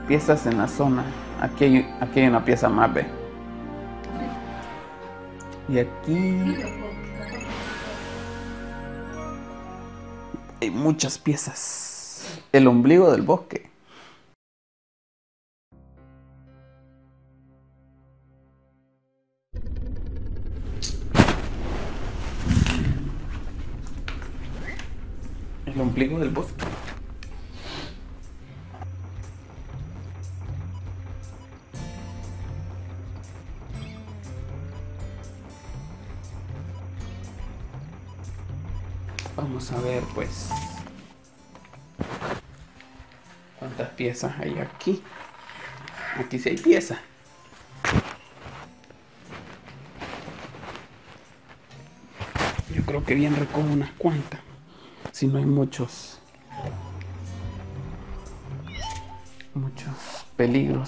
Piezas en la zona. Aquí hay una pieza más, ve. Y aquí hay muchas piezas. El ombligo del bosque. El ombligo del bosque. Vamos a ver pues cuántas piezas hay aquí. Aquí sí hay piezas. Yo creo que bien recojo unas cuantas. Si no hay muchos peligros.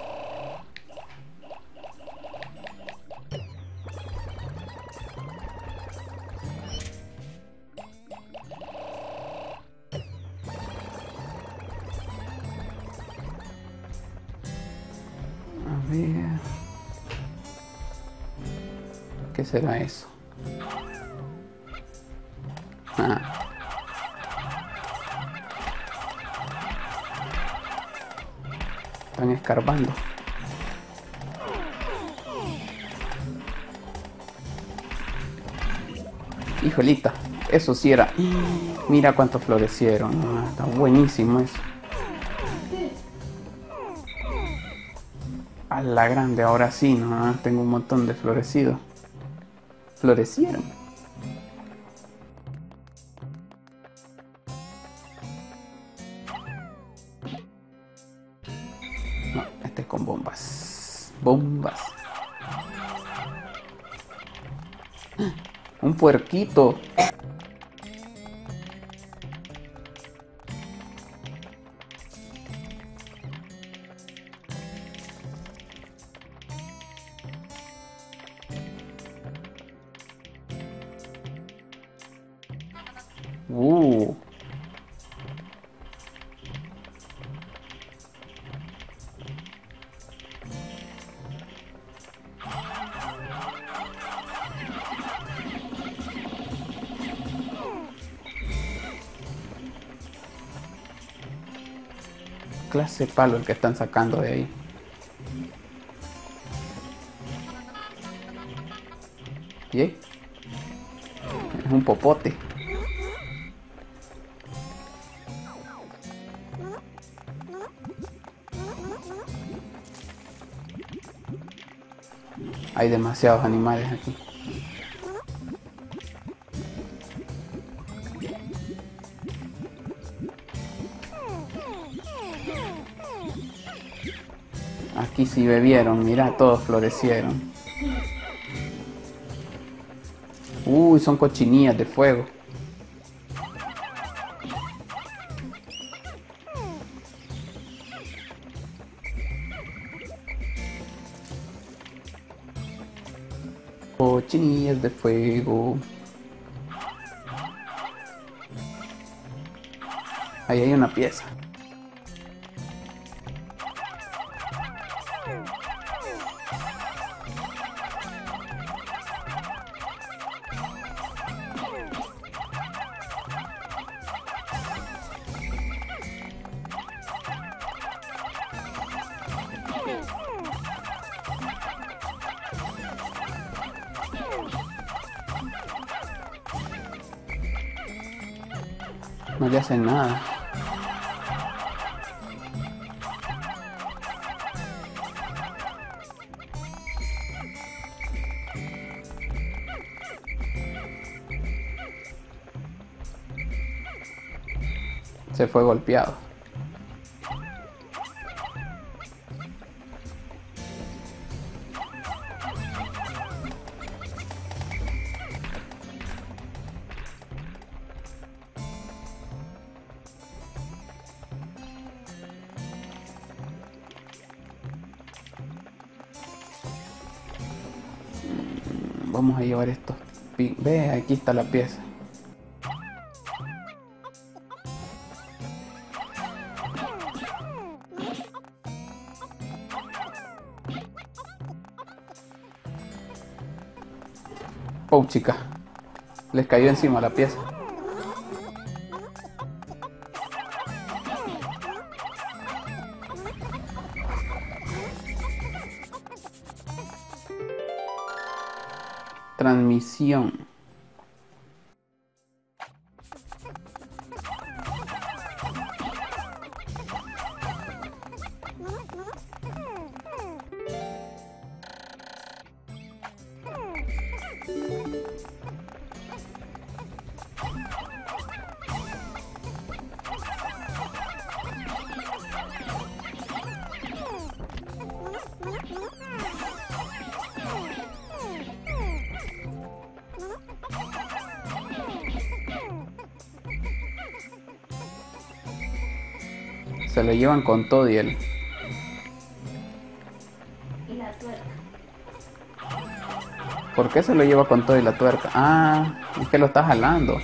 A ver, ¿qué será eso? Ah. Están escarbando. Hijolita, eso sí era. Mira cuántos florecieron. Ah, está buenísimo eso. A la grande, ahora sí, ¿no? Tengo un montón de florecidos. Florecieron. No, este es con bombas. Bombas. Un puerquito. Clase de palo el que están sacando de ahí. ¿Y? Es un popote. Hay demasiados animales aquí. Aquí sí bebieron, mira, todos florecieron. Uy, son cochinillas de fuego. Cochinillas de fuego. Ahí hay una pieza. No le hacen nada. Se fue golpeado. Vamos a llevar estos. Ve, aquí está la pieza. ¡Pau, chica! Les cayó encima la pieza. Transmisión. Se lo llevan con todo y él. Y la tuerca. ¿Por qué se lo lleva con todo y la tuerca? Ah, es que lo está jalando.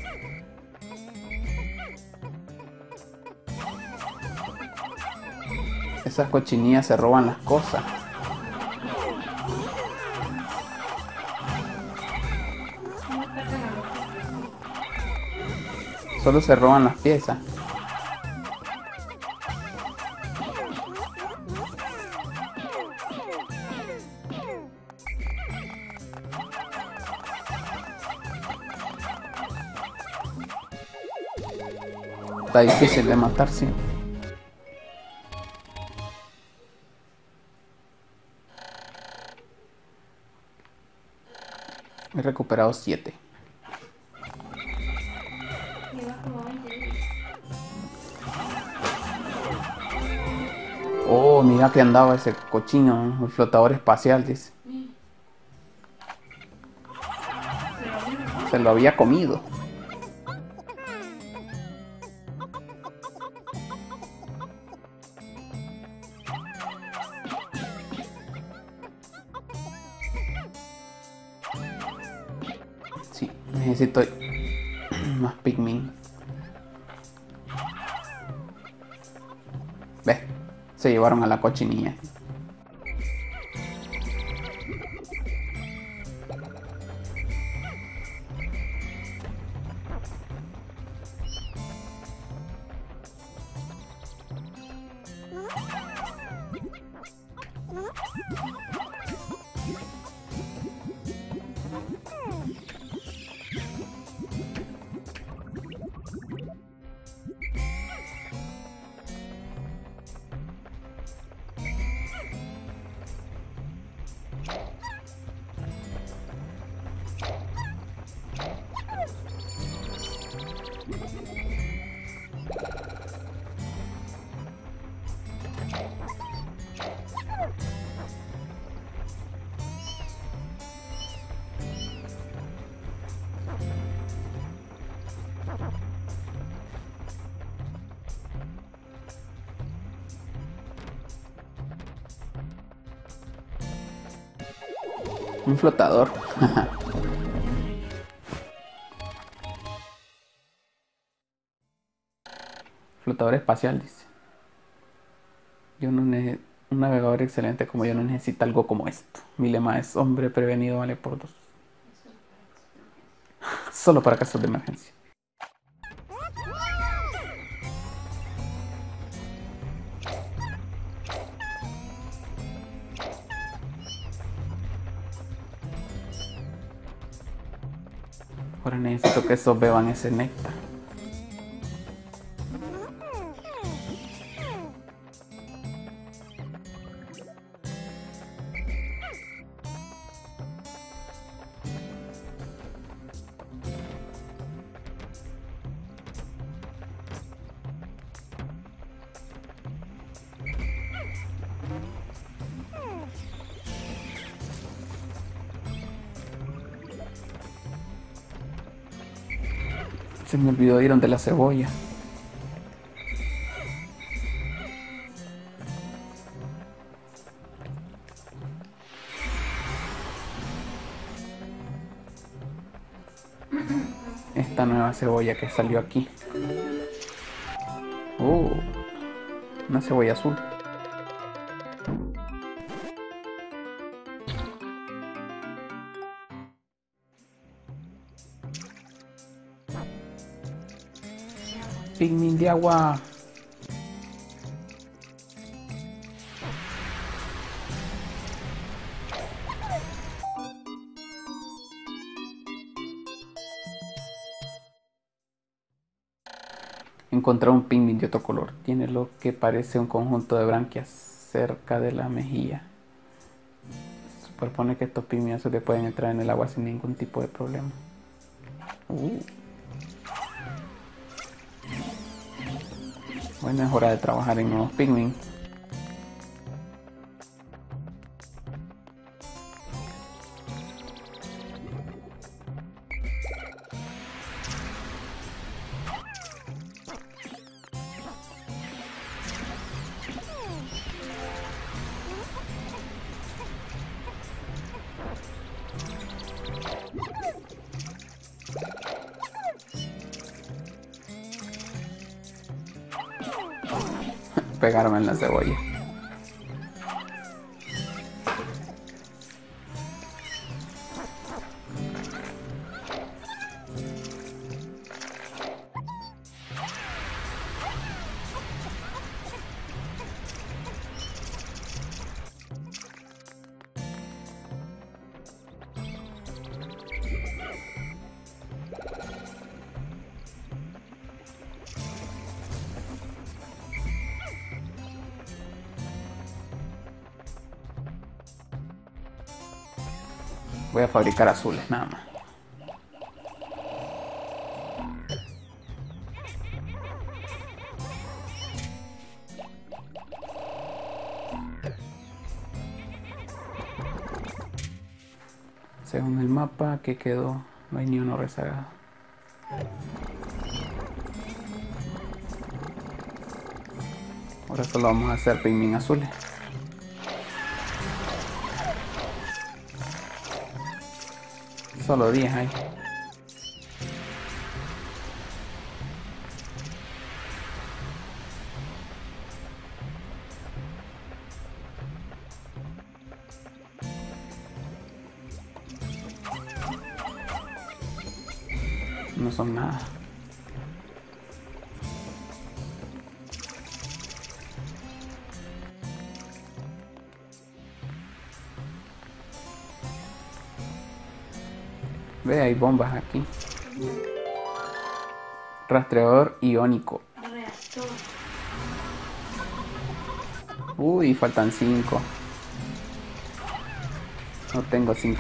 Esas cochinillas se roban las cosas. Solo se roban las piezas. Está difícil de matar, sí. He recuperado 7. Lleva como 20 días. Oh, mira que andaba ese cochino, el flotador espacial, dice. Se lo había comido. Sí, necesito más Pikmin. Ve, se llevaron a la cochinilla. Un flotador. Flotador espacial, dice. Yo no un navegador excelente como yo no necesita algo como esto. Mi lema es: hombre prevenido vale por 2. Solo para casos de emergencia. Ahora necesito que estos beban ese néctar. Se me olvidó ir donde la cebolla. Esta nueva cebolla que salió aquí. Una cebolla azul. Pigmin de agua. Encontrar un pigmin de otro color. Tiene lo que parece un conjunto de branquias cerca de la mejilla. Se supone que estos pigmin azules pueden entrar en el agua sin ningún tipo de problema. Bueno, es hora de trabajar en nuevos pigmin. Pegarme en la cebolla. Voy a fabricar azules nada más. Según el mapa que quedó, no hay ni uno rezagado. Ahora solo vamos a hacer pigmin azules. Solo 10 hay. No son nada. Ve, hay bombas aquí. Rastreador iónico. Reactor. Uy, faltan 5. No tengo 5.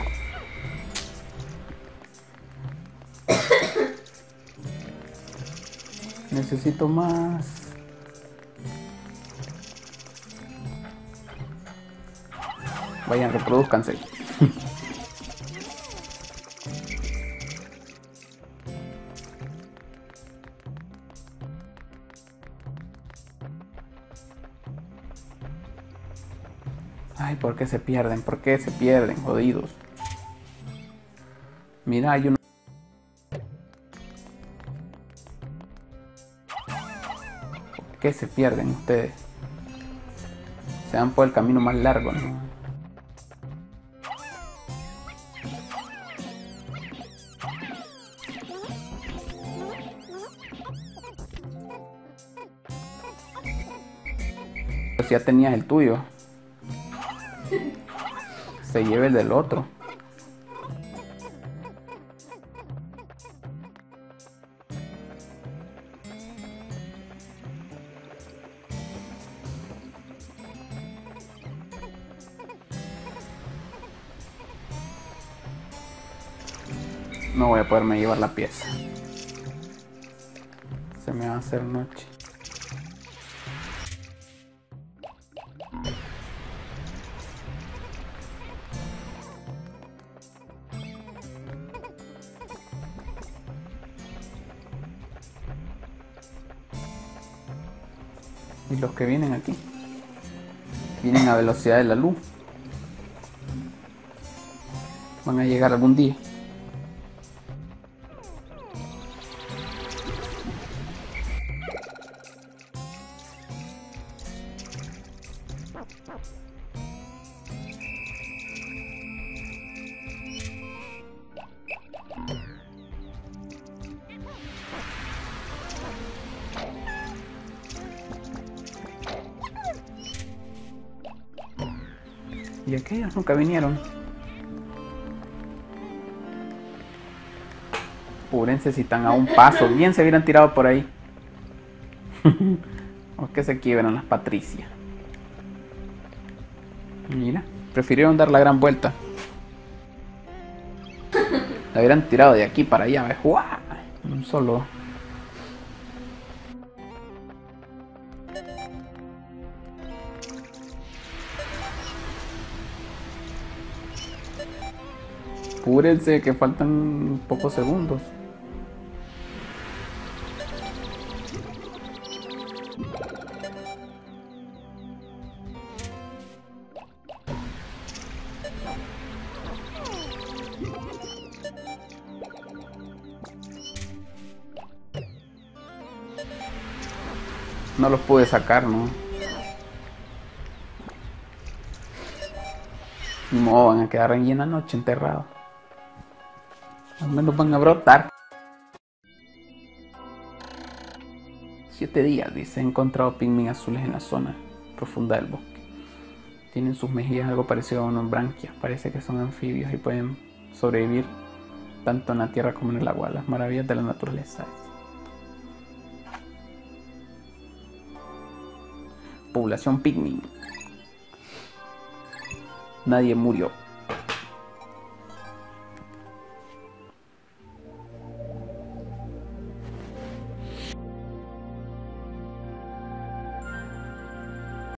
Necesito más. Vayan, reproduzcanse. Ay, ¿por qué se pierden? ¿Por qué se pierden, jodidos? Mira, hay uno. ¿Por qué se pierden ustedes? Se van por el camino más largo, ¿no? Pues ya tenías el tuyo. Se lleve el del otro. No voy a poderme llevar la pieza. Se me va a hacer noche. Y los que vienen aquí vienen a velocidad de la luz. Van a llegar algún día. Y aquellos nunca vinieron. Apúrense si están a un paso. Bien se hubieran tirado por ahí. O que se quiebran las Patricias. Mira, prefirieron dar la gran vuelta. La hubieran tirado de aquí para allá, ¿ves? ¡Guau! Un solo. Apúrense que faltan pocos segundos. No los pude sacar, ¿no? Ni modo, van a quedar ahí en la noche enterrados. Al menos van a brotar. 7 días, dice, he encontrado pigmin azules en la zona profunda del bosque. Tienen sus mejillas algo parecido a unos branquias. Parece que son anfibios y pueden sobrevivir tanto en la tierra como en el agua. Las maravillas de la naturaleza. Población pigmin. Nadie murió.